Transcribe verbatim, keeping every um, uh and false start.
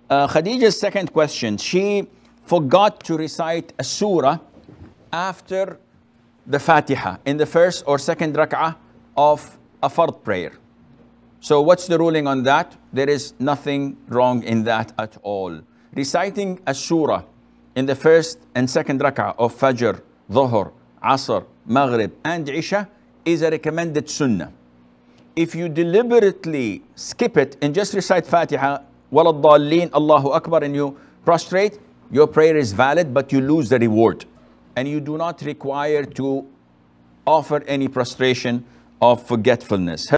Uh, Khadija's second question, she forgot to recite a surah after the Fateha in the first or second rak'ah of a fard prayer. So what's the ruling on that? There is nothing wrong in that at all. Reciting a surah in the first and second rak'ah of Fajr, Dhuhr, Asr, Maghrib and Isha is a recommended sunnah. If you deliberately skip it and just recite Fatiha, Waladdallin, Allahu Akbar, and you prostrate, your prayer is valid, but you lose the reward. And you do not require to offer any prostration of forgetfulness.